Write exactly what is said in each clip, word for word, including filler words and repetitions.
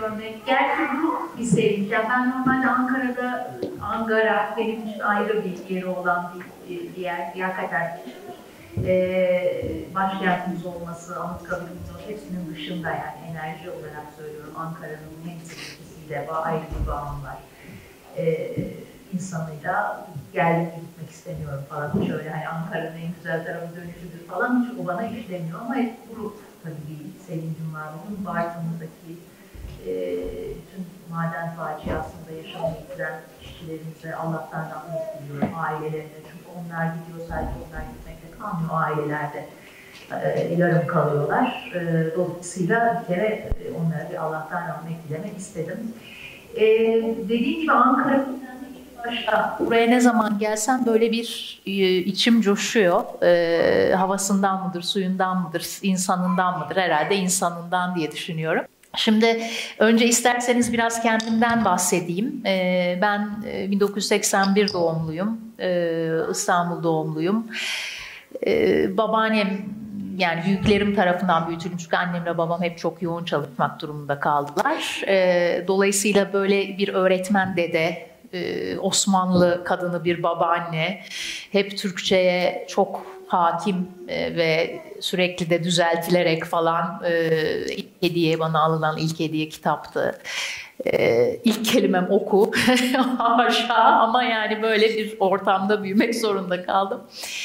görmek, gerçi bu bir sevinç. Yani ben normalde Ankara'da, Ankara benim için ayrı bir yeri olan bir, bir yer. Hakikaten e, başkentimiz olması, Anıtkabir'imiz olması hepsinin dışında, yani enerji olarak söylüyorum. Ankara'nın hem sevgisiyle ayrı bir bağım var. E, insanıyla geldim gitmek istemiyorum falan. Hiç öyle hani Ankara'nın en güzel tarafı dönüşüdür falan, hiç o bana işlemiyor ama hep grup tabii bir sevincim var. Bugün Bartın'daki e, tüm maden faciasında yaşamını yitiren işçilerimize Allah'tan rahmet diliyorum, ailelerine. Çünkü onlar gidiyor, sadece onlar gitmekte kalmıyor, ailelerde e, yarım kalıyorlar. E, dolayısıyla bir kere e, onlara bir Allah'tan rahmet dilemek istedim. E, dediğim gibi Ankara'nın başta buraya ne zaman gelsem böyle bir e, içim coşuyor. E, havasından mıdır, suyundan mıdır, insanından mıdır? Herhalde insanından diye düşünüyorum. Şimdi önce isterseniz biraz kendimden bahsedeyim. E, ben e, bin dokuz yüz seksen bir doğumluyum. E, İstanbul doğumluyum. E, babaannem, yani büyüklerim tarafından büyütülmüş, çünkü annemle babam hep çok yoğun çalışmak durumunda kaldılar. E, dolayısıyla böyle bir öğretmen dede, e, Osmanlı kadını bir babaanne, hep Türkçe'ye çok hakim e, ve sürekli de düzeltilerek falan, e, ilk hediye, bana alınan ilk hediye kitaptı. Ee, ilk kelimem oku, haşa, ama yani böyle bir ortamda büyümek zorunda kaldım.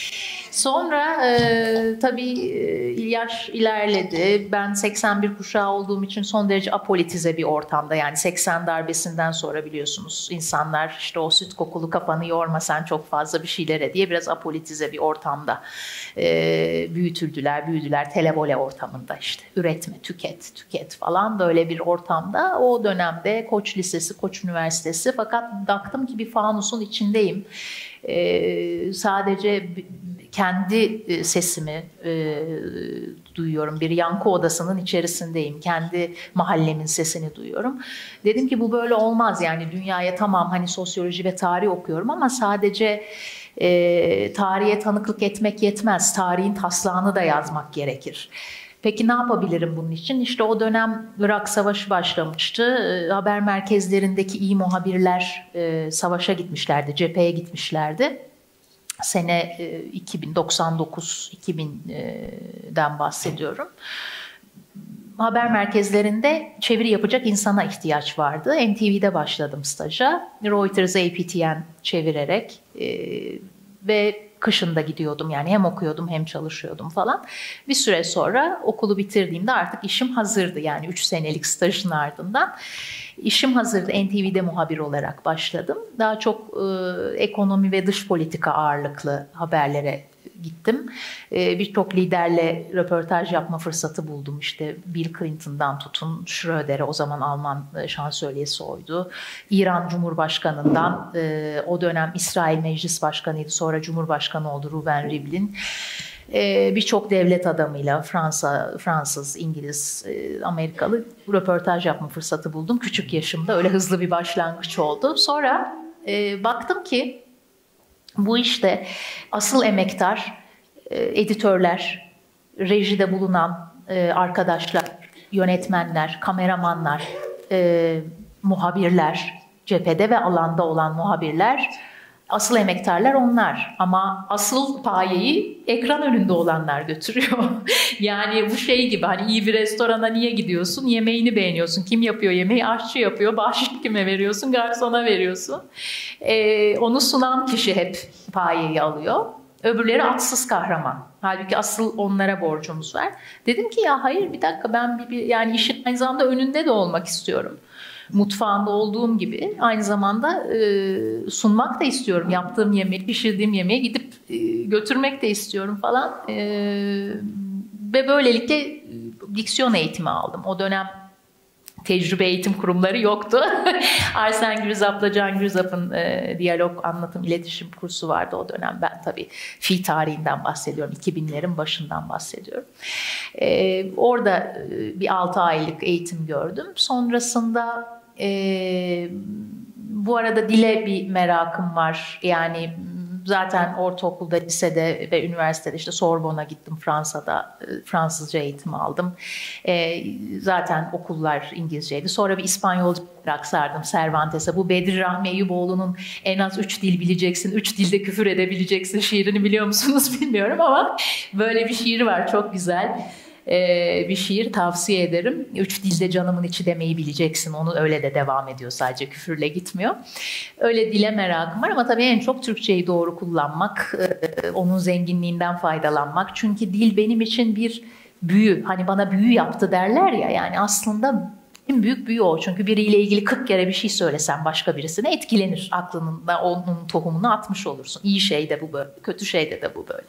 Sonra e, tabii e, yaş ilerledi. Ben seksen bir kuşağı olduğum için son derece apolitize bir ortamda, yani seksen darbesinden sonra biliyorsunuz insanlar işte o süt kokulu kafanı yorma sen çok fazla bir şeylere diye biraz apolitize bir ortamda e, büyütüldüler, büyüdüler. Televole ortamında işte üretme, tüket, tüket falan, böyle bir ortamda. O dönemde Koç Lisesi, Koç Üniversitesi, fakat baktım ki bir fanusun içindeyim. E, sadece kendi sesimi e, duyuyorum. Bir yankı odasının içerisindeyim. Kendi mahallemin sesini duyuyorum. Dedim ki bu böyle olmaz, yani dünyaya tamam hani sosyoloji ve tarih okuyorum ama sadece e, tarihe tanıklık etmek yetmez. Tarihin taslağını da yazmak gerekir. Peki ne yapabilirim bunun için? İşte o dönem Irak Savaşı başlamıştı. E, haber merkezlerindeki iyi muhabirler e, savaşa gitmişlerdi, cepheye gitmişlerdi. Sene iki bin, doksan dokuz iki binden bahsediyorum. Haber merkezlerinde çeviri yapacak insana ihtiyaç vardı. N T V'de başladım staja. Reuters, A P T N çevirerek e, ve kışında gidiyordum, yani hem okuyordum hem çalışıyordum falan. Bir süre sonra okulu bitirdiğimde artık işim hazırdı, yani üç senelik stajın ardından. İşim hazırdı, N T V'de muhabir olarak başladım. Daha çok e, ekonomi ve dış politika ağırlıklı haberlere gittim. E, Birçok liderle röportaj yapma fırsatı buldum. İşte Bill Clinton'dan tutun Schröder'e, o zaman Alman şansölyesi oydu. İran Cumhurbaşkanı'ndan, e, o dönem İsrail Meclis Başkanı'ydı, sonra Cumhurbaşkanı oldu Reuven Rivlin. Ee, birçok devlet adamıyla, Fransa, Fransız, İngiliz, e, Amerikalı röportaj yapma fırsatı buldum. Küçük yaşımda öyle hızlı bir başlangıç oldu. Sonra e, baktım ki bu işte asıl emektar e, editörler, rejide bulunan e, arkadaşlar, yönetmenler, kameramanlar, e, muhabirler, cephede ve alanda olan muhabirler, asıl emektarlar onlar, ama asıl payeyi ekran önünde olanlar götürüyor. Yani bu şey gibi, hani iyi bir restorana niye gidiyorsun? Yemeğini beğeniyorsun. Kim yapıyor yemeği? Aşçı yapıyor. Bahşiş kime veriyorsun? Garsona veriyorsun. Ee, onu sunan kişi hep payeyi alıyor. Öbürleri atsız kahraman. Halbuki asıl onlara borcumuz var. Dedim ki ya hayır, bir dakika, ben bir, bir yani işin aynı zamanda önünde de olmak istiyorum. Mutfağında olduğum gibi aynı zamanda e, sunmak da istiyorum. Yaptığım yemeği, pişirdiğim yemeği gidip e, götürmek de istiyorum falan. E, ve böylelikle diksiyon eğitimi aldım. O dönem tecrübe eğitim kurumları yoktu. Arsen Gürzap'la Can Gürzap'ın e, diyalog, anlatım, iletişim kursu vardı o dönem. Ben tabii fi tarihinden bahsediyorum. iki binlerin başından bahsediyorum. E, orada e, bir altı aylık eğitim gördüm. Sonrasında e, bu arada dile bir merakım var. Yani zaten ortaokulda, lisede ve üniversitede işte Sorbonne'a gittim, Fransa'da Fransızca eğitim aldım. E, zaten okullar İngilizceydi. Sonra bir İspanyolca sardım Cervantes'e. Bu Bedri Rahmi Eyüboğlu'nun en az üç dil bileceksin, üç dilde küfür edebileceksin şiirini biliyor musunuz bilmiyorum ama böyle bir şiir var, çok güzel. Ee, bir şiir, tavsiye ederim. Üç dilde canımın içi demeyi bileceksin. Onu öyle de devam ediyor, sadece küfürle gitmiyor. Öyle dile merakım var ama tabii en çok Türkçeyi doğru kullanmak, e, onun zenginliğinden faydalanmak. Çünkü dil benim için bir büyü. Hani bana büyü yaptı derler ya, yani aslında en büyük büyü o. Çünkü biriyle ilgili kırk kere bir şey söylesen başka birisine etkilenir. Aklının da onun tohumunu atmış olursun. İyi şey de bu böyle, kötü şeyde de bu böyle.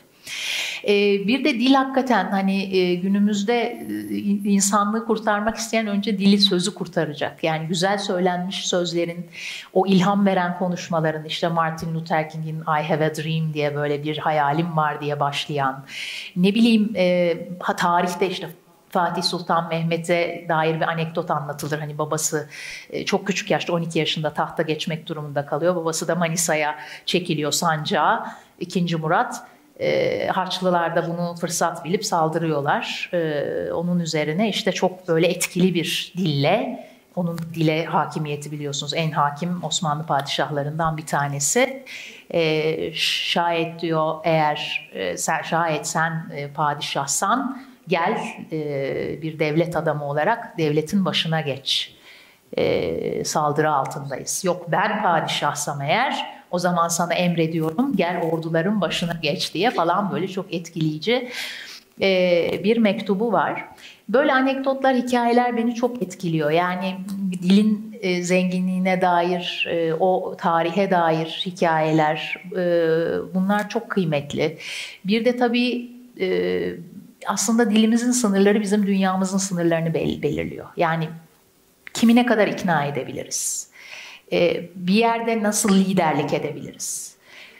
Bir de dil hakikaten hani günümüzde insanlığı kurtarmak isteyen önce dili, sözü kurtaracak. Yani güzel söylenmiş sözlerin, o ilham veren konuşmaların, işte Martin Luther King'in I have a dream diye, böyle bir hayalim var diye başlayan, ne bileyim tarihte işte Fatih Sultan Mehmet'e dair bir anekdot anlatılır. Hani babası çok küçük yaşta, on iki yaşında tahta geçmek durumunda kalıyor. Babası da Manisa'ya çekiliyor sancağa. İkinci Murat. E, Haçlılar da bunu fırsat bilip saldırıyorlar. E, onun üzerine işte çok böyle etkili bir dille, onun dile hakimiyeti biliyorsunuz en hakim Osmanlı padişahlarından bir tanesi. E, şayet diyor, eğer e, sen, şayet sen e, padişahsan gel e, bir devlet adamı olarak devletin başına geç. E, saldırı altındayız. Yok ben padişahsam eğer, o zaman sana emrediyorum gel orduların başına geç diye falan, böyle çok etkileyici e, bir mektubu var. Böyle anekdotlar, hikayeler beni çok etkiliyor. Yani dilin e, zenginliğine dair, e, o tarihe dair hikayeler, e, bunlar çok kıymetli. Bir de tabii e, aslında dilimizin sınırları bizim dünyamızın sınırlarını bel- belirliyor. Yani kimi ne kadar ikna edebiliriz? Bir yerde nasıl liderlik edebiliriz?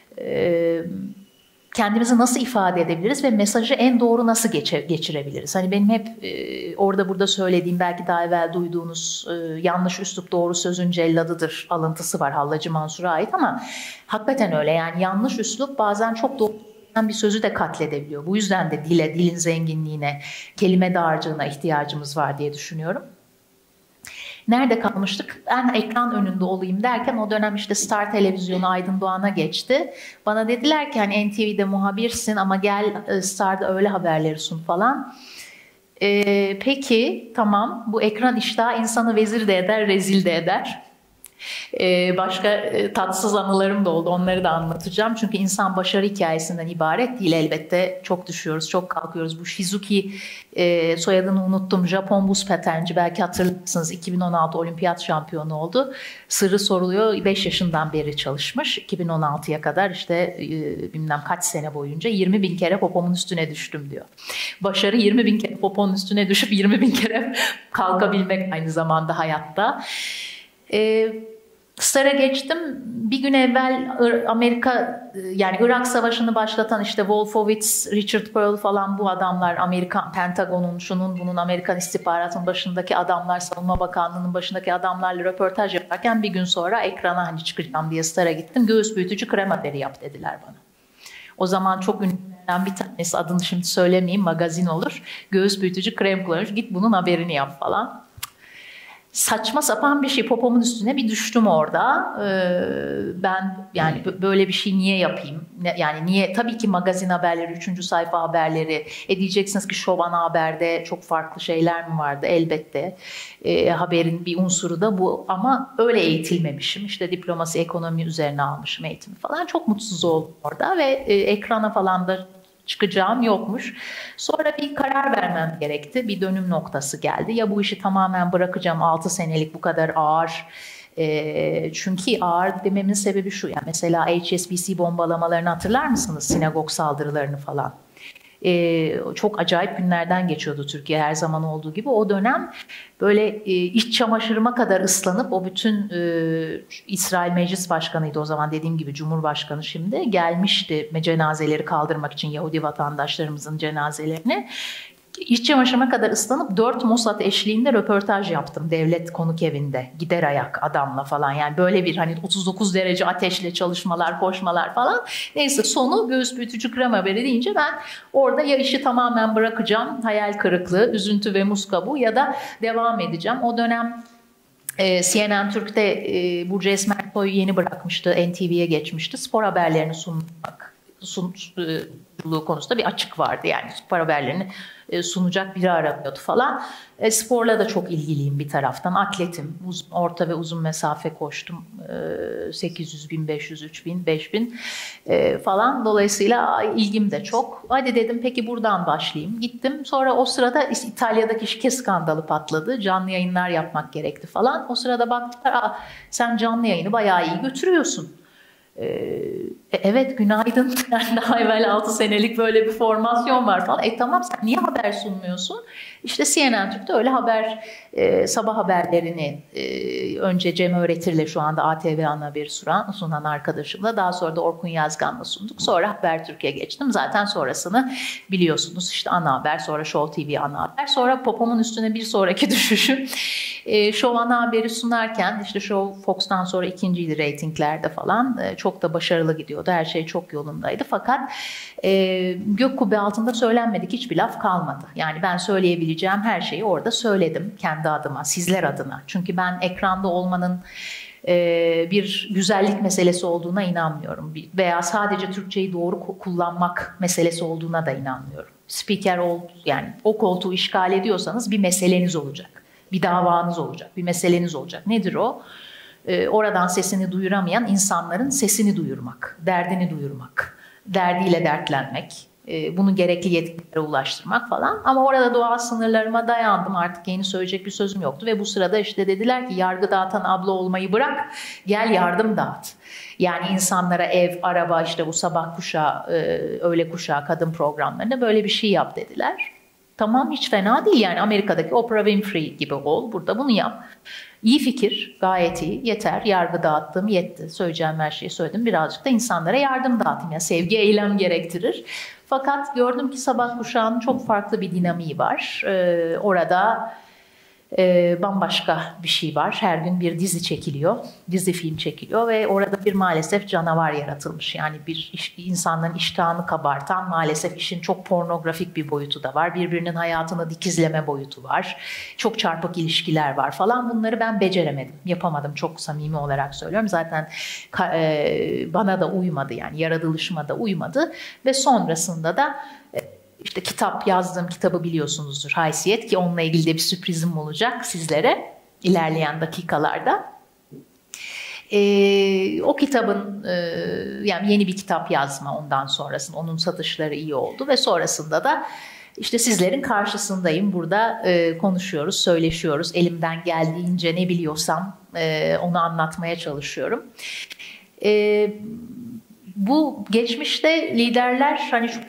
Kendimizi nasıl ifade edebiliriz ve mesajı en doğru nasıl geçirebiliriz? Hani benim hep orada burada söylediğim, belki daha evvel duyduğunuz yanlış üslup doğru sözün celladıdır alıntısı var Hallacı Mansur'a ait, ama hakikaten öyle. Yani yanlış üslup bazen çok doğru bir sözü de katledebiliyor. Bu yüzden de dile, dilin zenginliğine, kelime dağarcığına ihtiyacımız var diye düşünüyorum. Nerede kalmıştık? Ben ekran önünde olayım derken o dönem işte Star Televizyonu Aydın Doğan'a geçti. Bana dediler ki hani N T V'de muhabirsin ama gel Star'da öğle haberleri sun falan. Ee, peki tamam, bu ekran iştahı insanı vezir de eder, rezil de eder. Ee, başka e, tatsız anılarım da oldu, onları da anlatacağım. Çünkü insan başarı hikayesinden ibaret değil elbette. Çok düşüyoruz, çok kalkıyoruz. Bu Shizuki, e, soyadını unuttum, Japon buz patenci, belki hatırlarsınız, iki bin on altı olimpiyat şampiyonu oldu. Sırrı soruluyor, beş yaşından beri çalışmış. iki bin on altıya kadar işte e, bilmem kaç sene boyunca yirmi bin kere popomun üstüne düştüm diyor. Başarı yirmi bin kere poponun üstüne düşüp yirmi bin kere kalkabilmek aynı zamanda hayatta. E, Star'a geçtim. Bir gün evvel Amerika, yani Irak Savaşı'nı başlatan işte Wolfowitz, Richard Pearl falan, bu adamlar, Amerikan Pentagon'un, şunun bunun, Amerikan istihbaratının başındaki adamlar, Savunma Bakanlığı'nın başındaki adamlarla röportaj yaparken bir gün sonra ekrana hani çıkacağım diye Star'a gittim. Göğüs büyütücü krem haberi yap dediler bana. O zaman çok ünlülerden bir tanesi, adını şimdi söylemeyeyim, magazin olur. Göğüs büyütücü krem kullanmış, git bunun haberini yap falan. Saçma sapan bir şey, popomun üstüne bir düştüm orada. Ee, ben yani böyle bir şey niye yapayım? Yani niye? Tabii ki magazin haberleri, üçüncü sayfa haberleri. E diyeceksiniz ki Şovan Haber'de çok farklı şeyler mi vardı? Elbette. Ee, haberin bir unsuru da bu, ama öyle eğitilmemişim. İşte diplomasi, ekonomi üzerine almışım eğitimi falan. Çok mutsuz oldum orada ve e, ekrana falan da çıkacağım yokmuş. Sonra bir karar vermem gerekti. Bir dönüm noktası geldi. Ya bu işi tamamen bırakacağım, altı senelik bu kadar ağır. E, çünkü ağır dememin sebebi şu. Yani mesela H S B C bombalamalarını hatırlar mısınız? Sinagog saldırılarını falan. Ee, çok acayip günlerden geçiyordu Türkiye, her zaman olduğu gibi. O dönem böyle e, iç çamaşırıma kadar ıslanıp o bütün e, İsrail Meclis Başkanı'ydı o zaman, dediğim gibi Cumhurbaşkanı şimdi, gelmişti cenazeleri kaldırmak için, Yahudi vatandaşlarımızın cenazelerini. İç çamaşırıma kadar ıslanıp dört Mossad eşliğinde röportaj yaptım devlet konuk evinde. Gider ayak adamla falan, yani böyle bir hani otuz dokuz derece ateşle çalışmalar, koşmalar falan. Neyse sonu göğüs büyütücü krem haberi deyince ben orada ya işi tamamen bırakacağım, hayal kırıklığı, üzüntü ve muz kabuğu, ya da devam edeceğim. O dönem e, C N N Türk'te e, Burcu Esmersoy yeni bırakmıştı, N T V'ye geçmişti. Spor haberlerini sunmak sunuculuğu konusunda bir açık vardı. Yani spor haberlerini sunacak biri aramıyordu falan. E, sporla da çok ilgiliyim bir taraftan. Atletim. Uzun, orta ve uzun mesafe koştum. E, sekiz yüz, bin beş yüz, üç bin, beş bin e, falan. Dolayısıyla ilgim de çok. Hadi dedim peki buradan başlayayım. Gittim. Sonra o sırada İtalya'daki şike skandalı patladı. Canlı yayınlar yapmak gerekti falan. O sırada baktılar, aa, sen canlı yayını bayağı iyi götürüyorsun. Ee, evet günaydın, yani daha evvel altı senelik böyle bir formasyon var falan. E tamam, sen niye haber sunmuyorsun? İşte C N N Türk'te öyle haber, e, sabah haberlerini e, önce Cem Öğretir'le, şu anda A T V ana haberi sunan, sunan arkadaşımla, daha sonra da Orkun Yazgan'la sunduk. Sonra Habertürk'e geçtim. Zaten sonrasını biliyorsunuz, işte ana haber, sonra Show T V ana haber, sonra popomun üstüne bir sonraki düşüşüm. E, Show ana haberi sunarken işte Show Fox'tan sonra ikinciydi reytinglerde falan. E, çok da başarılı gidiyordu. Her şey çok yolundaydı. Fakat e, gök kubbe altında söylenmedik hiçbir laf kalmadı. Yani ben söyleyebileceğim her şeyi orada söyledim kendi adıma, sizler adına. Çünkü ben ekranda olmanın e, bir güzellik meselesi olduğuna inanmıyorum. Veya sadece Türkçeyi doğru kullanmak meselesi olduğuna da inanmıyorum. Spiker ol, yani o koltuğu işgal ediyorsanız bir meseleniz olacak. Bir davanız olacak, bir meseleniz olacak. Nedir o? Ee, oradan sesini duyuramayan insanların sesini duyurmak, derdini duyurmak, derdiyle dertlenmek, e, bunu gerekli yetkililere ulaştırmak falan. Ama orada doğal sınırlarıma dayandım, artık yeni söyleyecek bir sözüm yoktu ve bu sırada işte dediler ki yargı dağıtan abla olmayı bırak, gel yardım dağıt. Yani insanlara ev, araba, işte bu sabah kuşağı, e, öğle kuşağı kadın programlarında böyle bir şey yap dediler. Tamam, hiç fena değil yani, Amerika'daki Oprah Winfrey gibi ol, burada bunu yap. İyi fikir, gayet iyi, yeter, yargı dağıttım, yetti. Söyleyeceğim her şeyi söyledim, birazcık da insanlara yardım dağıtayım. Yani sevgi eylem gerektirir. Fakat gördüm ki sabah kuşağının çok farklı bir dinamiği var. Ee, orada e, bambaşka bir şey var. Her gün bir dizi çekiliyor, dizi film çekiliyor ve orada bir maalesef canavar yaratılmış. Yani bir iş, insanların iştahını kabartan, maalesef işin çok pornografik bir boyutu da var. Birbirinin hayatını dikizleme boyutu var. Çok çarpık ilişkiler var falan. Bunları ben beceremedim, yapamadım, çok samimi olarak söylüyorum. Zaten e, bana da uymadı, yani yaratılışıma da uymadı ve sonrasında da e, İşte kitap, yazdığım kitabı biliyorsunuzdur, Haysiyet, ki onunla ilgili de bir sürprizim olacak sizlere ilerleyen dakikalarda. Ee, o kitabın e, yani yeni bir kitap yazma, ondan sonrasında onun satışları iyi oldu ve sonrasında da işte sizlerin karşısındayım. Burada e, konuşuyoruz, söyleşiyoruz. Elimden geldiğince ne biliyorsam e, onu anlatmaya çalışıyorum. E, bu geçmişte liderler hani şu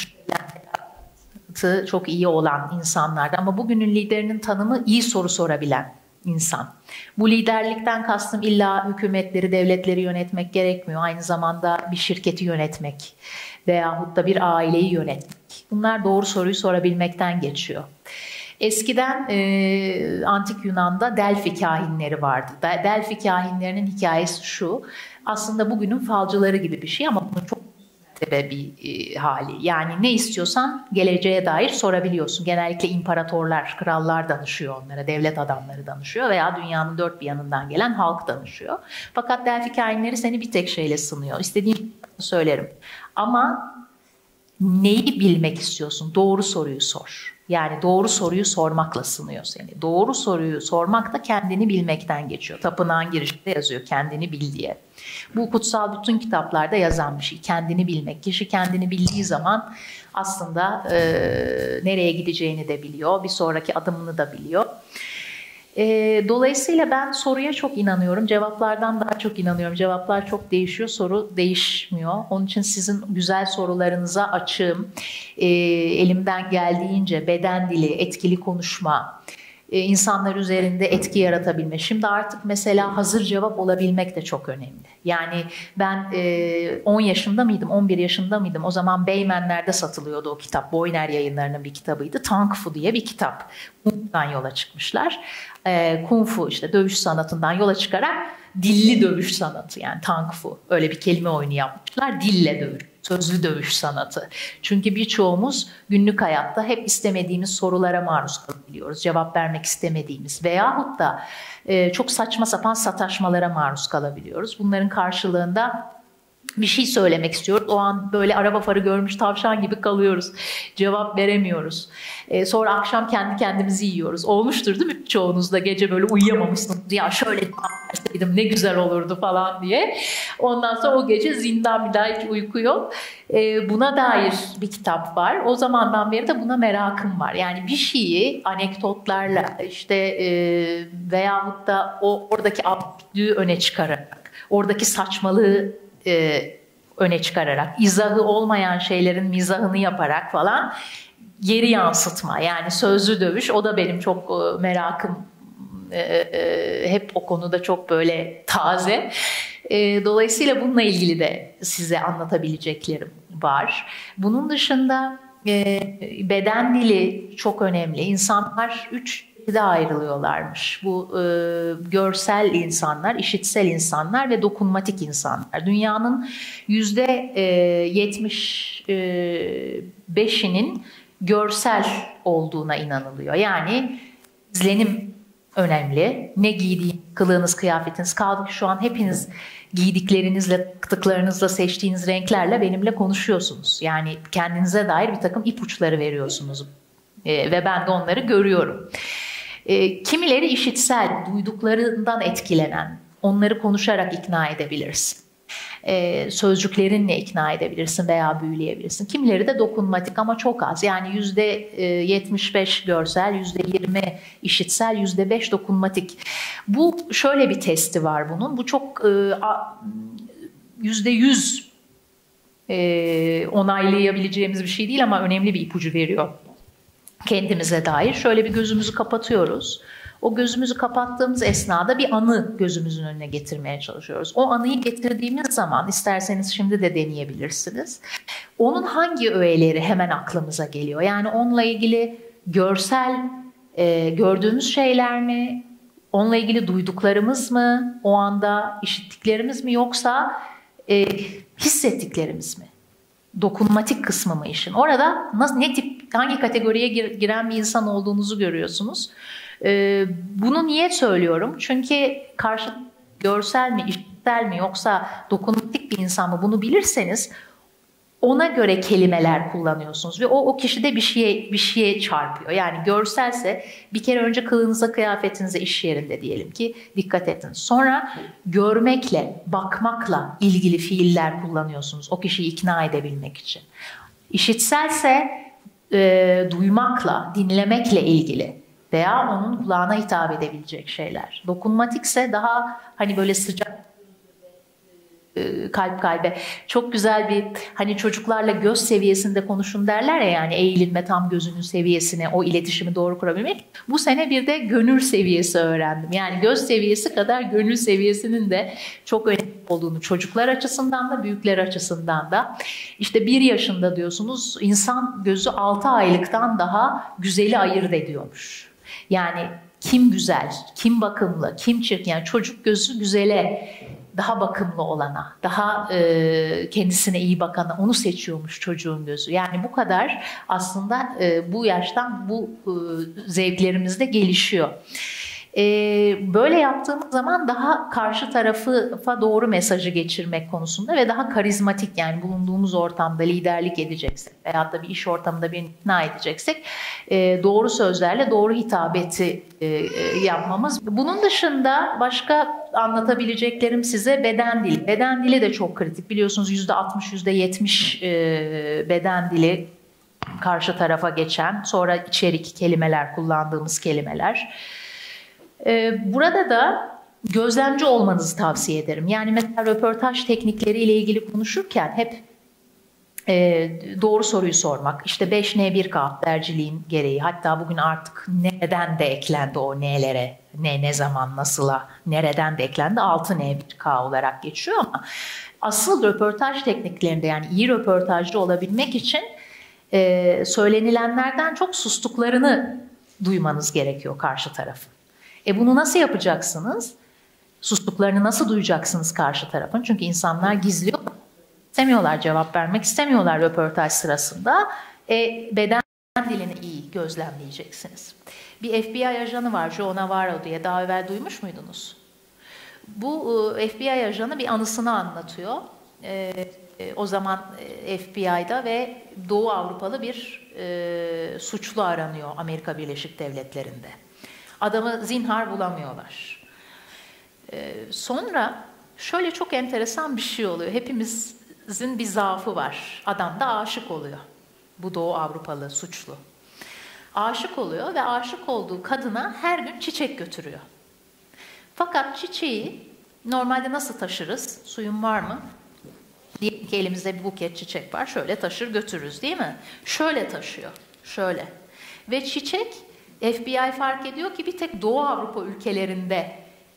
çok iyi olan insanlardı ama bugünün liderinin tanımı iyi soru sorabilen insan. Bu liderlikten kastım illa hükümetleri, devletleri yönetmek gerekmiyor. Aynı zamanda bir şirketi yönetmek veyahut da bir aileyi yönetmek. Bunlar doğru soruyu sorabilmekten geçiyor. Eskiden e, Antik Yunan'da Delphi kahinleri vardı. Delphi kahinlerinin hikayesi şu: aslında bugünün falcıları gibi bir şey ama bunu çok bir e, hali. Yani ne istiyorsan geleceğe dair sorabiliyorsun. Genellikle imparatorlar, krallar danışıyor onlara, devlet adamları danışıyor veya dünyanın dört bir yanından gelen halk danışıyor. Fakat Delphi kahinleri seni bir tek şeyle sınıyor. İstediğin söylerim. Ama neyi bilmek istiyorsun? Doğru soruyu sor. Yani doğru soruyu sormakla sınıyor seni. Doğru soruyu sormak da kendini bilmekten geçiyor. Tapınağın girişinde yazıyor, kendini bil diye. Bu kutsal bütün kitaplarda yazan bir şey. Kendini bilmek. Kişi kendini bildiği zaman aslında e, nereye gideceğini de biliyor. Bir sonraki adımını da biliyor. E, dolayısıyla ben soruya çok inanıyorum. Cevaplardan daha çok inanıyorum. Cevaplar çok değişiyor, soru değişmiyor. Onun için sizin güzel sorularınıza açığım. E, elimden geldiğince beden dili, etkili konuşma, e, insanlar üzerinde etki yaratabilme. Şimdi artık mesela hazır cevap olabilmek de çok önemli. Yani ben e, on yaşında mıydım, on bir yaşında mıydım? O zaman Beymenler'de satılıyordu o kitap. Boyner Yayınları'nın bir kitabıydı. Kung Fu diye bir kitap. Kung Fu'dan yola çıkmışlar. E, Kung Fu işte dövüş sanatından yola çıkarak dilli dövüş sanatı, yani Kung Fu, öyle bir kelime oyunu yapmışlar. Dille dövüş, sözlü dövüş sanatı. Çünkü birçoğumuz günlük hayatta hep istemediğimiz sorulara maruz kalabiliyoruz. Cevap vermek istemediğimiz veyahut da e, çok saçma sapan sataşmalara maruz kalabiliyoruz. Bunların karşılığında bir şey söylemek istiyoruz. O an böyle araba farı görmüş tavşan gibi kalıyoruz. Cevap veremiyoruz. Ee, sonra akşam kendi kendimizi yiyoruz. Olmuştur değil mi çoğunuzda, gece böyle uyuyamamışsınız. Ya şöyle dedim ne güzel olurdu falan diye. Ondan sonra o gece zindan, bir daha hiç uyku yok. Ee, buna dair bir kitap var. O zamandan beri de buna merakım var. Yani bir şeyi anekdotlarla işte e, veyahut da o oradaki absürtlüğü öne çıkararak, oradaki saçmalığı E, öne çıkararak, izahı olmayan şeylerin mizahını yaparak falan geri yansıtma. Yani sözlü dövüş, o da benim çok e, merakım. E, e, hep o konuda çok böyle taze. E, dolayısıyla bununla ilgili de size anlatabileceklerim var. Bunun dışında e, beden dili çok önemli. İnsanlar üç de ayrılıyorlarmış. Bu e, görsel insanlar, işitsel insanlar ve dokunmatik insanlar. Dünyanın yüzde yetmiş beşinin görsel olduğuna inanılıyor. Yani izlenim önemli. Ne giydiğiniz, kılığınız, kıyafetiniz, kaldı ki şu an hepiniz giydiklerinizle, kıtıklarınızla, seçtiğiniz renklerle benimle konuşuyorsunuz. Yani kendinize dair bir takım ipuçları veriyorsunuz. E, ve ben de onları görüyorum. E, kimileri işitsel, duyduklarından etkilenen, onları konuşarak ikna edebilirsin. E, sözcüklerinle ikna edebilirsin veya büyüleyebilirsin. Kimileri de dokunmatik ama çok az. Yani yüzde yetmiş beş görsel, yüzde yirmi işitsel, yüzde beş dokunmatik. Bu şöyle bir testi var bunun. Bu çok yüzde yüz onaylayabileceğimiz bir şey değil ama önemli bir ipucu veriyor kendimize dair. Şöyle bir gözümüzü kapatıyoruz. O gözümüzü kapattığımız esnada bir anı gözümüzün önüne getirmeye çalışıyoruz. O anıyı getirdiğimiz zaman, isterseniz şimdi de deneyebilirsiniz, onun hangi öğeleri hemen aklımıza geliyor? Yani onunla ilgili görsel e, gördüğümüz şeyler mi? Onunla ilgili duyduklarımız mı? O anda işittiklerimiz mi? Yoksa e, hissettiklerimiz mi? Dokunmatik kısmı mı işin? Orada nasıl, ne tip, hangi kategoriye gir, giren bir insan olduğunuzu görüyorsunuz. Ee, bunu niye söylüyorum? Çünkü karşı görsel mi, işitsel mi yoksa dokunmatik bir insan mı, bunu bilirseniz ona göre kelimeler kullanıyorsunuz ve o o kişide bir şeye bir şeye çarpıyor. Yani görselse bir kere önce kılığınıza, kıyafetinize, iş yerinde diyelim ki dikkat edin. Sonra görmekle, bakmakla ilgili fiiller kullanıyorsunuz o kişiyi ikna edebilmek için. İşitselse e, duymakla, dinlemekle ilgili veya onun kulağına hitap edebilecek şeyler. Dokunmatikse daha hani böyle sıcak, kalp kalbe. Çok güzel bir, hani çocuklarla göz seviyesinde konuşun derler ya, yani eğilinme tam gözünün seviyesine, o iletişimi doğru kurabilmek. Bu sene bir de gönül seviyesi öğrendim. Yani göz seviyesi kadar gönül seviyesinin de çok önemli olduğunu, çocuklar açısından da büyükler açısından da. İşte bir yaşında diyorsunuz, insan gözü altı aylıktan daha güzeli ayırt ediyormuş. Yani kim güzel, kim bakımlı, kim çirkin, yani çocuk gözü güzele, daha bakımlı olana, daha e, kendisine iyi bakana, onu seçiyormuş çocuğun gözü. Yani bu kadar aslında e, bu yaştan bu e, zevklerimiz de gelişiyor. E, böyle yaptığımız zaman daha karşı tarafa doğru mesajı geçirmek konusunda ve daha karizmatik, yani bulunduğumuz ortamda liderlik edeceksek veyahut da bir iş ortamında birini ikna edeceksek e, doğru sözlerle doğru hitabeti e, e, yapmamız. Bunun dışında başka anlatabileceklerim size beden dili. Beden dili de çok kritik. Biliyorsunuz yüzde altmış, yüzde yetmiş e, beden dili karşı tarafa geçen, sonra içerik kelimeler, kullandığımız kelimeler. Burada da gözlemci olmanızı tavsiye ederim. Yani mesela röportaj teknikleriyle ilgili konuşurken hep e, doğru soruyu sormak. İşte beş N bir K haberciliğin gereği. Hatta bugün artık nereden de eklendi o N'lere. Ne, ne zaman, nasıla, nereden de eklendi. altı N bir K olarak geçiyor ama asıl röportaj tekniklerinde, yani iyi röportajcı olabilmek için e, söylenilenlerden çok sustuklarını duymanız gerekiyor karşı tarafın. E bunu nasıl yapacaksınız? Sustuklarını nasıl duyacaksınız karşı tarafın? Çünkü insanlar gizliyor. İstemiyorlar, cevap vermek istemiyorlar röportaj sırasında. E, beden dilini iyi gözlemleyeceksiniz. Bir F B I ajanı var, Joe Navarro diye, daha evvel duymuş muydunuz? Bu F B I ajanı bir anısını anlatıyor. E, e, o zaman F B I'da ve Doğu Avrupalı bir e, suçlu aranıyor Amerika Birleşik Devletleri'nde. Adamı zinhar bulamıyorlar. E, sonra şöyle çok enteresan bir şey oluyor. Hepimizin bir zaafı var. Adam da aşık oluyor. Bu Doğu Avrupalı suçlu. Aşık oluyor ve aşık olduğu kadına her gün çiçek götürüyor. Fakat çiçeği normalde nasıl taşırız? Suyun var mı? Diyelim ki elimizde bir buket çiçek var. Şöyle taşır götürürüz, değil mi? Şöyle taşıyor. Şöyle. Ve çiçek, F B I fark ediyor ki bir tek Doğu Avrupa ülkelerinde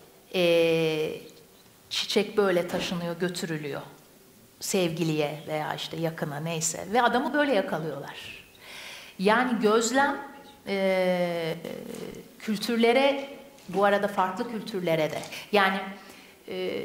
e, çiçek böyle taşınıyor, götürülüyor. Sevgiliye veya işte yakına, neyse. Ve adamı böyle yakalıyorlar. Yani gözlem e, kültürlere, bu arada farklı kültürlere de, yani e,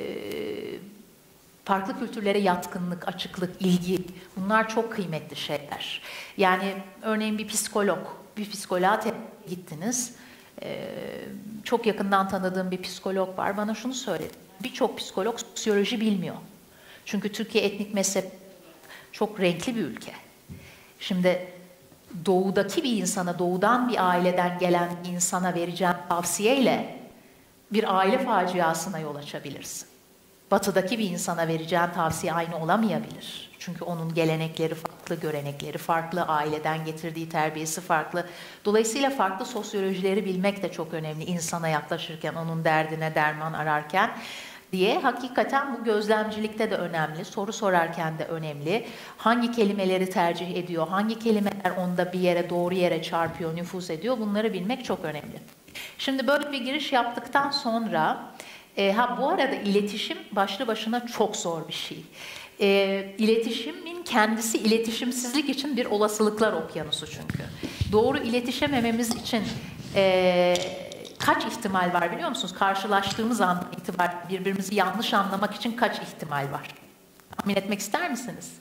farklı kültürlere yatkınlık, açıklık, ilgi, bunlar çok kıymetli şeyler. Yani örneğin bir psikolog, bir psikoloğa gittiniz, e, çok yakından tanıdığım bir psikolog var, bana şunu söyledi. Birçok psikolog sosyoloji bilmiyor. Çünkü Türkiye etnik mezhep çok renkli bir ülke. Şimdi doğudaki bir insana, doğudan bir aileden gelen bir insana vereceğin tavsiyeyle bir aile faciasına yol açabilirsin. Batıdaki bir insana vereceğin tavsiye aynı olamayabilir. Çünkü onun gelenekleri farklı, görenekleri farklı, aileden getirdiği terbiyesi farklı. Dolayısıyla farklı sosyolojileri bilmek de çok önemli insana yaklaşırken, onun derdine derman ararken diye. Hakikaten bu gözlemcilikte de önemli, soru sorarken de önemli. Hangi kelimeleri tercih ediyor, hangi kelimeler onda bir yere, doğru yere çarpıyor, nüfuz ediyor, bunları bilmek çok önemli. Şimdi böyle bir giriş yaptıktan sonra, e, ha bu arada iletişim başlı başına çok zor bir şey. E, iletişimin kendisi iletişimsizlik için bir olasılıklar okyanusu çünkü. Doğru iletişemememiz için e, kaç ihtimal var biliyor musunuz? Karşılaştığımız an itibaren birbirimizi yanlış anlamak için kaç ihtimal var? Tahmin etmek ister misiniz?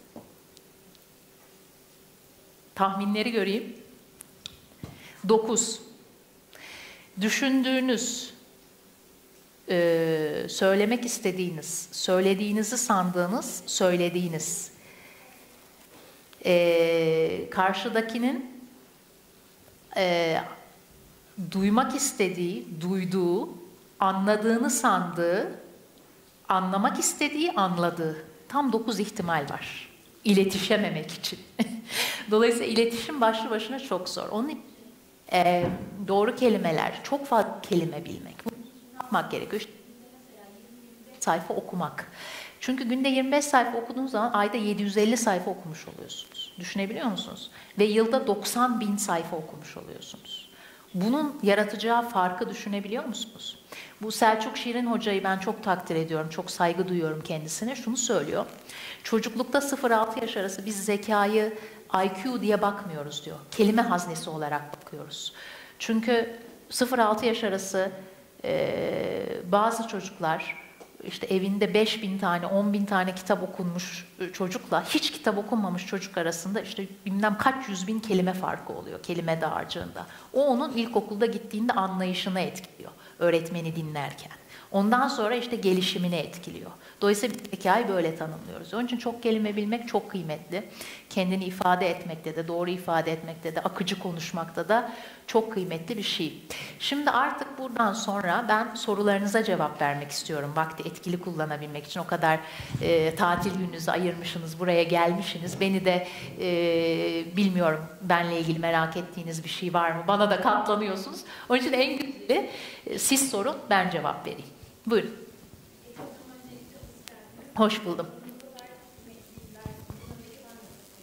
Tahminleri göreyim. Dokuz. Düşündüğünüz, e, söylemek istediğiniz, söylediğinizi sandığınız, söylediğiniz, e, karşıdakinin e, duymak istediği, duyduğu, anladığını sandığı, anlamak istediği, anladığı. Tam dokuz ihtimal var. İletişememek için. Dolayısıyla iletişim başlı başına çok zor. Onun için e, doğru kelimeler, çok fazla kelime bilmek. Bunu yapmak gerekiyor. İşte sayfa okumak. Çünkü günde yirmi beş sayfa okuduğunuz zaman ayda yedi yüz elli sayfa okumuş oluyorsunuz. Düşünebiliyor musunuz? Ve yılda doksan bin sayfa okumuş oluyorsunuz. Bunun yaratacağı farkı düşünebiliyor musunuz? Bu Selçuk Şirin Hoca'yı ben çok takdir ediyorum, çok saygı duyuyorum kendisine. Şunu söylüyor, çocuklukta sıfır altı yaş arası biz zekayı I Q diye bakmıyoruz diyor. Kelime haznesi olarak bakıyoruz. Çünkü sıfır altı yaş arası e, bazı çocuklar, işte evinde beş bin tane, on bin tane kitap okunmuş çocukla hiç kitap okunmamış çocuk arasında işte bilmem kaç yüz bin kelime farkı oluyor kelime dağarcığında. O onun ilkokulda gittiğinde anlayışını etkiliyor öğretmeni dinlerken. Ondan sonra işte gelişimini etkiliyor. Dolayısıyla zekayı böyle tanımlıyoruz. Onun için çok kelime bilmek çok kıymetli. Kendini ifade etmekte de, doğru ifade etmekte de, akıcı konuşmakta da çok kıymetli bir şey. Şimdi artık buradan sonra ben sorularınıza cevap vermek istiyorum. Vakti etkili kullanabilmek için o kadar e, tatil gününüzü ayırmışsınız, buraya gelmişsiniz. Beni de e, bilmiyorum, benle ilgili merak ettiğiniz bir şey var mı? Bana da katlanıyorsunuz. Onun için en güzeli e, siz sorun, ben cevap vereyim. Buyurun. Hoş buldum.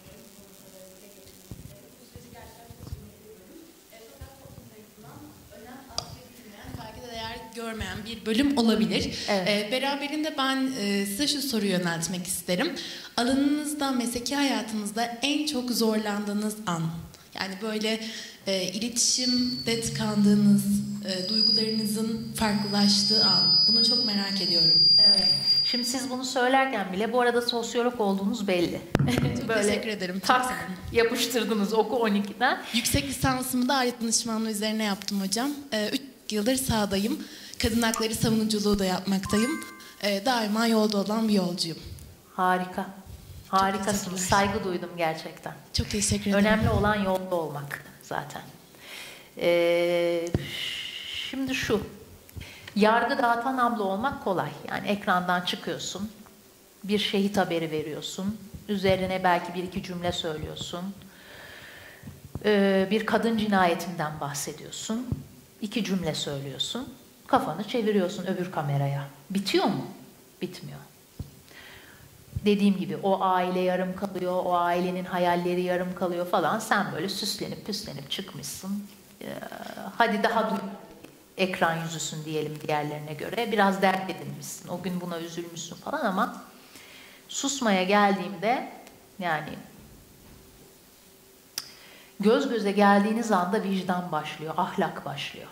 bölüm olabilir. Evet. E, beraberinde ben e, size şu soruyu yöneltmek isterim. Alanınızda, mesleki hayatınızda en çok zorlandığınız an, yani böyle e, iletişimde tıkandığınız, e, duygularınızın farklılaştığı an, bunu çok merak ediyorum. Evet. Şimdi siz bunu söylerken bile bu arada sosyolog olduğunuz belli. Çok Böyle teşekkür ederim. Çok tak sağ olun. yapıştırdınız oku on ikiden. Yüksek lisansımı da alet danışmanlığı üzerine yaptım hocam. Ee, üç yıldır sahadayım. Kadın hakları savunuculuğu da yapmaktayım. Ee, daima yolda olan bir yolcuyum. Harika. Harikasınız. teşekkürler. Saygı duydum gerçekten. Çok teşekkür ederim. Önemli olan yolda olmak zaten. Ee, şimdi şu. Yargı dağıtan abla olmak kolay. Yani ekrandan çıkıyorsun. Bir şehit haberi veriyorsun. Üzerine belki bir iki cümle söylüyorsun. Ee, bir kadın cinayetinden bahsediyorsun. İki cümle söylüyorsun. Kafanı çeviriyorsun öbür kameraya. Bitiyor mu? Bitmiyor. Dediğim gibi o aile yarım kalıyor, o ailenin hayalleri yarım kalıyor falan. Sen böyle süslenip püslenip çıkmışsın. Ee, hadi daha duy ekran yüzüsün diyelim diğerlerine göre. Biraz dert edinmişsin. O gün buna üzülmüşsün falan ama susmaya geldiğimde yani göz göze geldiğiniz anda vicdan başlıyor, ahlak başlıyor.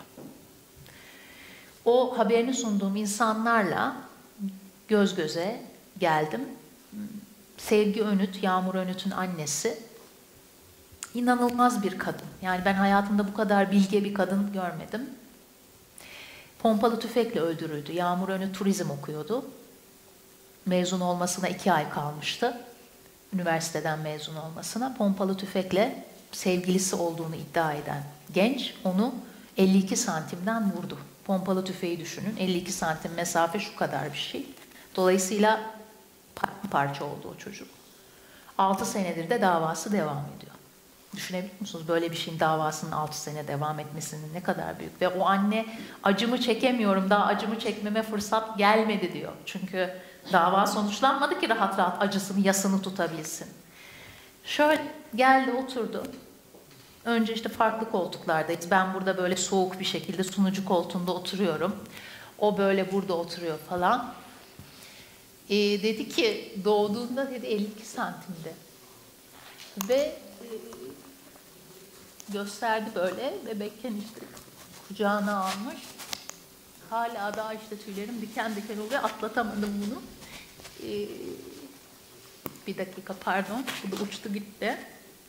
O haberini sunduğum insanlarla göz göze geldim. Sevgi Önüt, Yağmur Önüt'ün annesi. İnanılmaz bir kadın. Yani ben hayatımda bu kadar bilge bir kadın görmedim. Pompalı tüfekle öldürüldü. Yağmur Önüt turizm okuyordu. Mezun olmasına iki ay kalmıştı. Üniversiteden mezun olmasına. Pompalı tüfekle sevgilisi olduğunu iddia eden genç onu elli iki santimden vurdu. Pompalı tüfeği düşünün. elli iki santim mesafe şu kadar bir şey. Dolayısıyla parça oldu o çocuk. altı senedir de davası devam ediyor. Düşünebiliyor musunuz? Böyle bir şeyin davasının altı sene devam etmesinin ne kadar büyük. Ve o anne acımı çekemiyorum, daha acımı çekmeme fırsat gelmedi diyor. Çünkü dava sonuçlanmadı ki rahat rahat acısını, yasını tutabilsin. Şöyle geldi oturdu. Önce işte farklı koltuklardayız. Ben burada böyle soğuk bir şekilde sunucu koltuğunda oturuyorum. O böyle burada oturuyor falan. E, dedi ki doğduğunda dedi elli iki santimde. Ve e, gösterdi böyle bebekken işte kucağına almış. Hala daha işte tüylerim diken diken oluyor. Atlatamadım bunu. E, bir dakika pardon. Bu da uçtu gitti.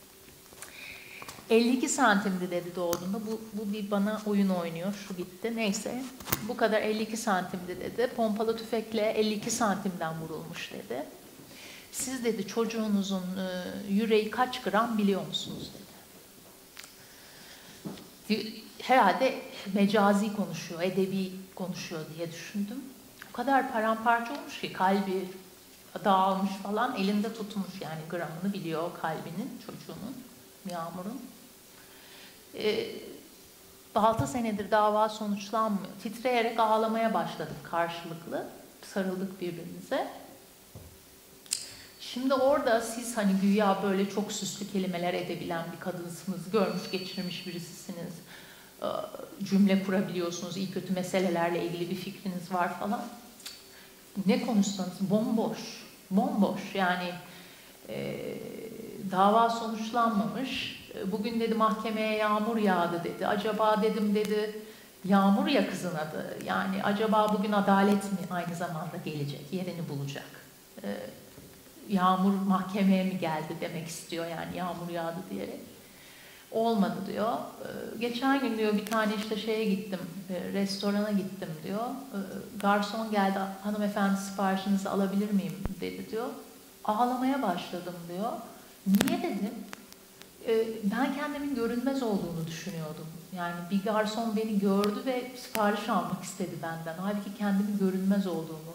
elli iki santimdi dedi doğduğunda. Bu, bu bir bana oyun oynuyor. Şu gitti. Neyse. Bu kadar elli iki santimdi dedi. Pompalı tüfekle elli iki santimden vurulmuş dedi. Siz dedi çocuğunuzun e, yüreği kaç gram biliyor musunuz dedi. Herhalde mecazi konuşuyor, edebi konuşuyor diye düşündüm. O kadar paramparça olmuş ki kalbi dağılmış falan. Elinde tutmuş yani gramını biliyor kalbinin, çocuğunun, Yağmur'un. E, altı senedir dava sonuçlanmıyor. Titreyerek ağlamaya başladık karşılıklı. Sarıldık birbirimize. Şimdi orada siz hani güya böyle çok süslü kelimeler edebilen bir kadınsınız, görmüş geçirmiş birisisiniz, cümle kurabiliyorsunuz, iyi kötü meselelerle ilgili bir fikriniz var falan. Ne konuşsanız bomboş, bomboş yani e, dava sonuçlanmamış. Bugün dedi mahkemeye yağmur yağdı dedi. Acaba dedim dedi yağmur ya kızın adı. Yani acaba bugün adalet mi aynı zamanda gelecek, yerini bulacak? E, yağmur mahkemeye mi geldi demek istiyor yani yağmur yağdı diyerek. Olmadı diyor. E, geçen gün diyor bir tane işte şeye gittim, e, restorana gittim diyor. E, garson geldi, hanımefendi siparişinizi alabilir miyim dedi diyor. Ağlamaya başladım diyor. Niye dedim? Ben kendimin görünmez olduğunu düşünüyordum. Yani bir garson beni gördü ve sipariş almak istedi benden. Halbuki kendimin görünmez olduğumu.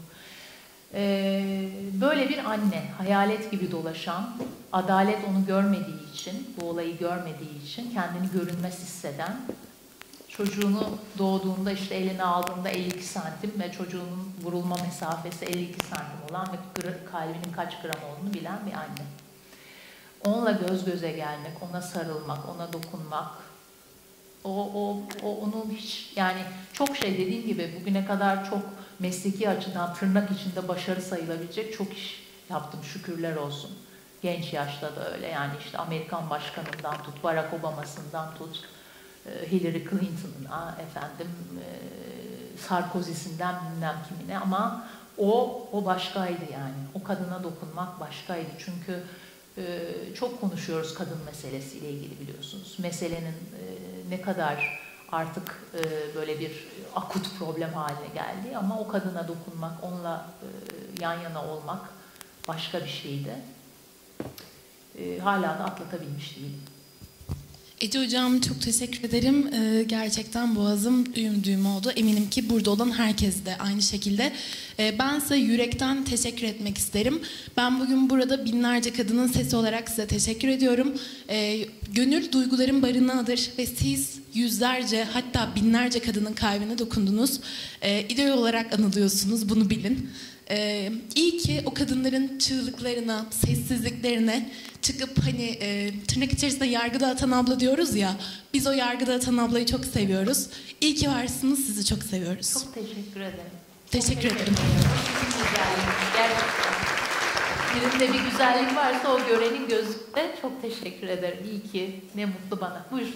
Böyle bir anne, hayalet gibi dolaşan, adalet onu görmediği için, bu olayı görmediği için kendini görünmez hisseden, çocuğunu doğduğunda işte eline aldığında elli iki santim ve çocuğunun vurulma mesafesi elli iki santim olan ve kalbinin kaç gram olduğunu bilen bir anne. Onunla göz göze gelmek, ona sarılmak, ona dokunmak O, o, o onun hiç yani çok şey dediğim gibi bugüne kadar çok mesleki açıdan tırnak içinde başarı sayılabilecek çok iş yaptım şükürler olsun. Genç yaşta da öyle yani işte Amerikan başkanından tut, Barack Obama'sından tut, Hillary Clinton'ına efendim Sarkozy'sinden bilmem kimine ama o o başkaydı yani. O kadına dokunmak başkaydı. Çünkü e, çok konuşuyoruz kadın meselesiyle ilgili biliyorsunuz. Meselenin e, ne kadar artık e, böyle bir akut problem haline geldi ama o kadına dokunmak, onunla e, yan yana olmak başka bir şeydi. E, hala da atlatabilmiş değilim. Ece Hocam çok teşekkür ederim. Ee, gerçekten boğazım düğüm düğüm oldu. Eminim ki burada olan herkes de aynı şekilde. Ee, ben size yürekten teşekkür etmek isterim. Ben bugün burada binlerce kadının sesi olarak size teşekkür ediyorum. Ee, gönül duyguların barınağıdır ve siz yüzlerce hatta binlerce kadının kalbine dokundunuz. Ee, idol olarak anılıyorsunuz, bunu bilin. Ee, iyi ki o kadınların çığlıklarına, sessizliklerine çıkıp hani e, tırnak içerisinde yargı dağıtan abla diyoruz ya, biz o yargı dağıtan ablayı çok seviyoruz. İyi ki varsınız, sizi çok seviyoruz. Çok teşekkür ederim. Teşekkür çok ederim. Gerçekten. Birinde bir güzellik varsa o görenin gözünde çok teşekkür ederim. İyi ki, ne mutlu bana. Buyurun.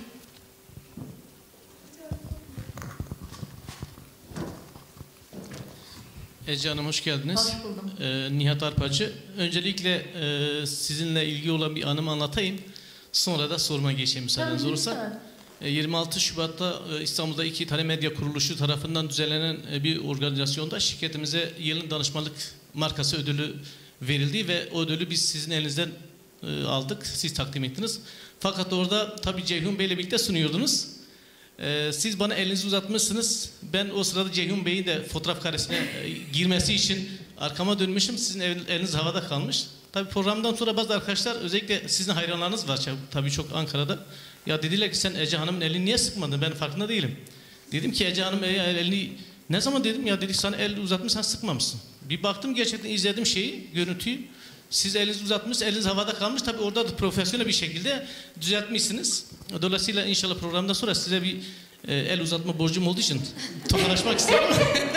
Ece Hanım hoş geldiniz. Hoş buldum. Ee, Nihat Arpacı. Öncelikle e, sizinle ilgili olan bir anımı anlatayım. Sonra da soruma geçeyim müsaadeniz olursa. E, yirmi altı Şubat'ta e, İstanbul'da iki tane medya kuruluşu tarafından düzenlenen e, bir organizasyonda şirketimize yılın danışmanlık markası ödülü verildi ve o ödülü biz sizin elinizden e, aldık. Siz takdim ettiniz. Fakat orada tabii Ceyhun Bey ile birlikte sunuyordunuz. Ee, siz bana elinizi uzatmışsınız. Ben o sırada Ceyhun Bey'in de fotoğraf karesine e, girmesi için arkama dönmüşüm. Sizin el, eliniz havada kalmış. Tabii programdan sonra bazı arkadaşlar, özellikle sizin hayranlarınız var tabii çok Ankara'da. Ya dediler ki sen Ece Hanım'ın elini niye sıkmadın? Ben farkında değilim. Dedim ki Ece Hanım elini ne zaman dedim ya, dedik sana el uzatmış sen sıkmamışsın. Bir baktım gerçekten izledim şeyi, görüntüyü. Siz elinizi uzatmış, eliniz havada kalmış. Tabii orada da profesyonel bir şekilde düzeltmişsiniz. Dolayısıyla inşallah programdan sonra size bir e, el uzatma borcum olduğu için tokalaşmak isterim.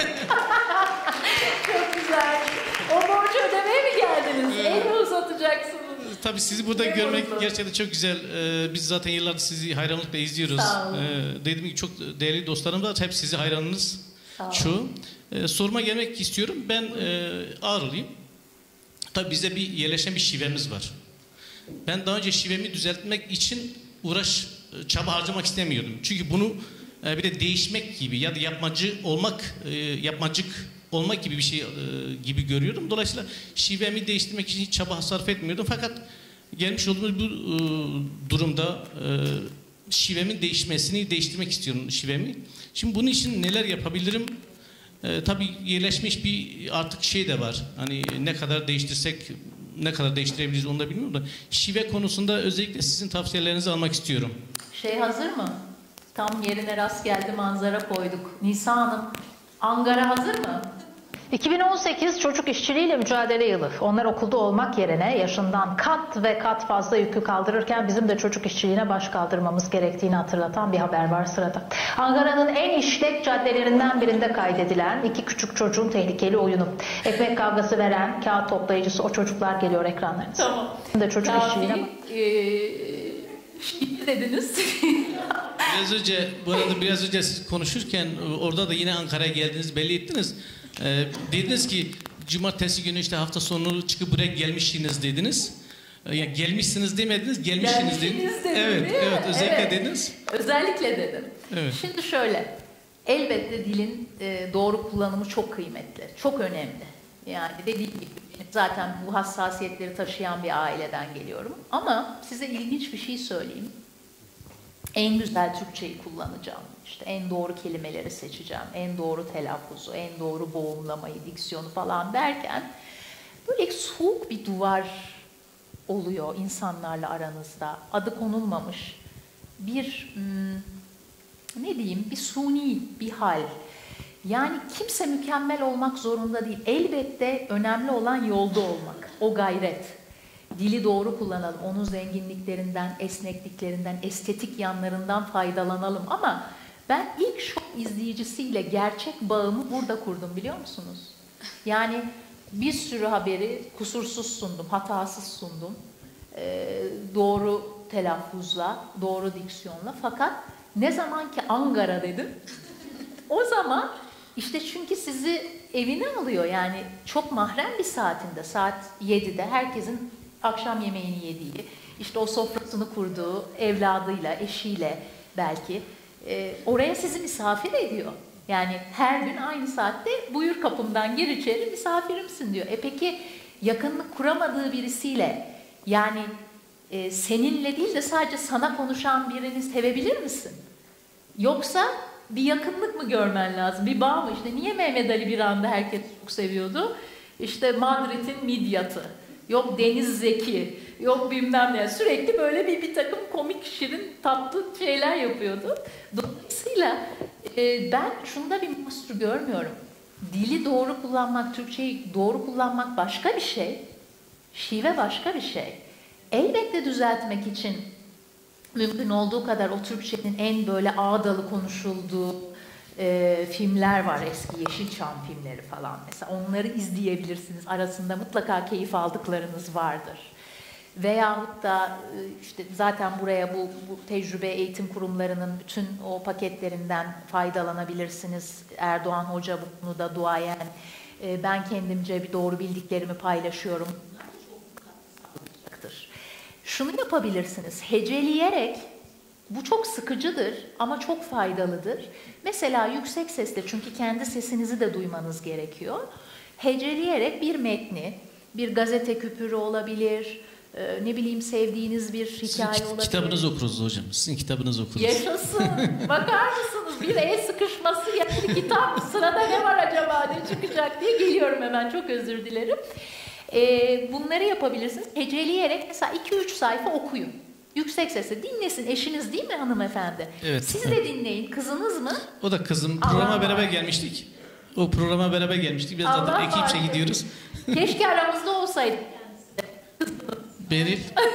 Çok güzel. O borcu ödemeye mi geldiniz? Evet. El mi uzatacaksınız? Tabii sizi burada Ne görmek mutlu. gerçekten çok güzel. Ee, biz zaten yıllardır sizi hayranlıkla izliyoruz. Sağ olun. Ee, dediğim gibi çok değerli dostlarım var. Hep sizi hayranınız çoğu. Ee, soruma gelmek istiyorum. Ben e, Ağrılıyım. Tabii bizde bir yerleşen bir şivemiz var. Ben daha önce şivemi düzeltmek için uğraş, çaba harcamak istemiyordum. Çünkü bunu e, bir de değişmek gibi ya da yapmacı olmak, e, yapmacık olmak gibi bir şey e, gibi görüyordum. Dolayısıyla şivemi değiştirmek için hiç çaba sarf etmiyordum. Fakat gelmiş olduğumuz bu e, durumda e, şivemin değişmesini değiştirmek istiyorum şivemi. Şimdi bunun için neler yapabilirim? Ee, tabii yerleşmiş bir artık şey de var. Hani ne kadar değiştirsek, ne kadar değiştirebiliriz onu da bilmiyorum da. Şive konusunda özellikle sizin tavsiyelerinizi almak istiyorum. Şey hazır mı? Tam yerine rast geldi, manzara koyduk. Nisa Hanım, Angara hazır mı? iki bin on sekiz çocuk işçiliğiyle mücadele yılı. Onlar okulda olmak yerine yaşından kat ve kat fazla yükü kaldırırken bizim de çocuk işçiliğine baş kaldırmamız gerektiğini hatırlatan bir haber var sırada. Ankara'nın en işlek caddelerinden birinde kaydedilen iki küçük çocuğun tehlikeli oyunu. Ekmek kavgası veren kağıt toplayıcısı o çocuklar geliyor ekranlarınıza. Tamam. Bizim de çocuk işçiliğine Şimdi dediniz. Biraz önce, bu arada biraz önce siz konuşurken orada da yine Ankara'ya geldiğinizi belli ettiniz. Ee, dediniz ki cumartesi günü işte hafta sonu çıkıp buraya gelmişsiniz dediniz. Ee, ya gelmişsiniz demediniz, gelmişsiniz dediniz. Gelmişsiniz dedim, Evet, değil mi? evet, özellikle Evet. dediniz. Özellikle dedim. Evet. Şimdi şöyle, elbette dilin e, doğru kullanımı çok kıymetli, çok önemli. Yani dediğim gibi zaten bu hassasiyetleri taşıyan bir aileden geliyorum. Ama size ilginç bir şey söyleyeyim. En güzel Türkçeyi kullanacağım. İşte en doğru kelimeleri seçeceğim. En doğru telaffuzu, en doğru boğumlamayı, diksiyonu falan derken böyle soğuk bir duvar oluyor insanlarla aranızda. Adı konulmamış bir hmm, ne diyeyim bir suni bir hal. Yani kimse mükemmel olmak zorunda değil. Elbette önemli olan yolda olmak, o gayret. dili doğru kullanalım. Onun zenginliklerinden, esnekliklerinden, estetik yanlarından faydalanalım. Ama ben ilk şok izleyicisiyle gerçek bağımı burada kurdum, biliyor musunuz? Yani bir sürü haberi kusursuz sundum, hatasız sundum. Ee, doğru telaffuzla, doğru diksiyonla. Fakat ne zaman ki Ankara dedim, o zaman işte çünkü sizi evine alıyor. Yani çok mahrem bir saatinde, saat yedide herkesin akşam yemeğini yediği, işte o sofrasını kurduğu evladıyla, eşiyle belki e, oraya sizi misafir ediyor. Yani her gün aynı saatte buyur kapımdan gir içeri misafirimsin diyor. E peki yakınlık kuramadığı birisiyle, yani e, seninle değil de sadece sana konuşan birini sevebilir misin? Yoksa bir yakınlık mı görmen lazım? Bir bağ mı? İşte niye Mehmet Ali bir anda herkes çok seviyordu? İşte Madrid'in Midyat'ı, yok Deniz Zeki, yok bilmem ne. Sürekli böyle bir, bir takım komik, şirin, tatlı şeyler yapıyordu. Dolayısıyla e, ben şunda bir mahsur görmüyorum. Dili doğru kullanmak, Türkçeyi doğru kullanmak başka bir şey. Şive başka bir şey. Elbette düzeltmek için mümkün olduğu kadar o Türkçenin en böyle ağdalı konuşulduğu e, filmler var. Eski Yeşilçam filmleri falan mesela. Onları izleyebilirsiniz. Arasında mutlaka keyif aldıklarınız vardır. Veyahut da işte zaten buraya bu, bu tecrübe eğitim kurumlarının bütün o paketlerinden faydalanabilirsiniz. Erdoğan Hoca bunu da duayen. E, ben kendimce bir doğru bildiklerimi paylaşıyorum. Şunu yapabilirsiniz, heceleyerek, bu çok sıkıcıdır ama çok faydalıdır. Mesela yüksek sesle, çünkü kendi sesinizi de duymanız gerekiyor. Heceleyerek bir metni, bir gazete küpürü olabilir, ne bileyim sevdiğiniz bir hikaye Sizin olabilir. kitabınızı okuruz hocam, sizin kitabınızı okuruz. Yaşasın, bakar mısınız? Bir el sıkışması, yani kitap, sırada ne var acaba, ne çıkacak diye geliyorum hemen, çok özür dilerim. Ee, bunları yapabilirsiniz. Heceleyerek mesela iki üç sayfa okuyun. Yüksek sesle dinlesin. Eşiniz değil mi hanımefendi? Evet. Siz de dinleyin. Kızınız mı? O da kızım. Programa Allah beraber Allah. gelmiştik. O programa beraber gelmiştik. Biz Allah zaten ekipçe Allah. gidiyoruz. Keşke aramızda olsaydı. Beril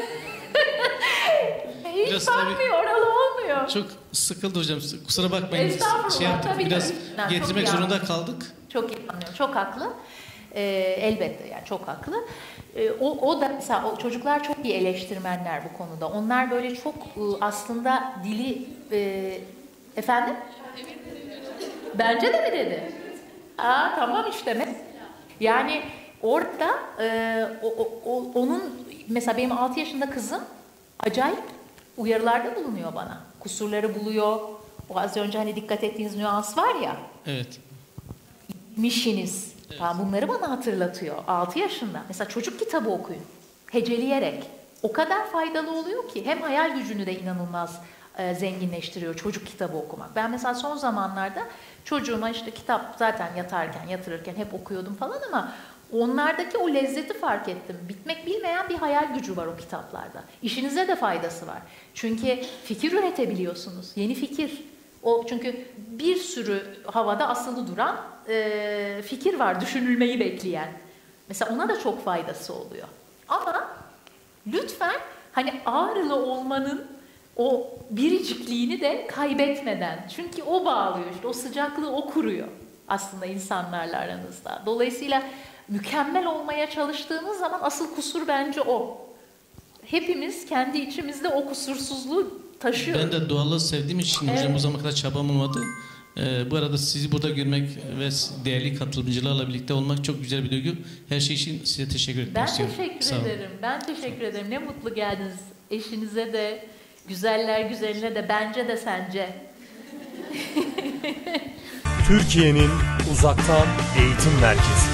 Hiç Biraz bakmıyor, tabii- oralı olmuyor. çok sıkıldı hocam. Kusura bakmayın. Biz Estağfurullah, şey yaptık, tabii, biraz tabii. Ben çok getirmek iyi zorunda anlıyorum. kaldık. Çok iyi anlıyorum. Çok haklı. Ee, elbette yani çok haklı. Ee, o, o da mesela o çocuklar çok iyi eleştirmenler bu konuda. Onlar böyle çok e, aslında dili e, efendim? Bence de mi dedi? Aa tamam işte ne? Yani orada e, o, o, o, onun mesela benim altı yaşında kızım acayip uyarılarda bulunuyor bana. Kusurları buluyor. O az önce hani dikkat ettiğiniz nüans var ya. Evet. Mişiniz. Evet. Tamam, bunları bana hatırlatıyor. altı yaşında. Mesela çocuk kitabı okuyun. Heceleyerek. O kadar faydalı oluyor ki hem hayal gücünü de inanılmaz e, zenginleştiriyor çocuk kitabı okumak. Ben mesela son zamanlarda çocuğuma işte kitap zaten yatarken, yatırırken hep okuyordum falan ama onlardaki o lezzeti fark ettim. Bitmek bilmeyen bir hayal gücü var o kitaplarda. İşinize de faydası var. Çünkü fikir üretebiliyorsunuz. Yeni fikir. O çünkü bir sürü havada asılı duran e, fikir var, düşünülmeyi bekleyen. Mesela ona da çok faydası oluyor. Ama lütfen hani ağrılı olmanın o biricikliğini de kaybetmeden. Çünkü o bağlıyor işte, o sıcaklığı o kuruyor aslında insanlarla aranızda. Dolayısıyla mükemmel olmaya çalıştığınız zaman asıl kusur bence o. Hepimiz kendi içimizde o kusursuzluğu taşıyoruz. Ben de doğallığı sevdiğim için Evet. hocam o zamana kadar çabam olmadı. Ee, bu arada sizi burada görmek ve değerli katılımcılarla birlikte olmak çok güzel bir duygu. Her şey için size teşekkür etmek Ben istiyorum. teşekkür Sağ olun. ederim. Ben teşekkür ederim. Ne mutlu geldiniz. Eşinize de, güzeller güzeline de, bence de sence. Türkiye'nin uzaktan eğitim merkezi.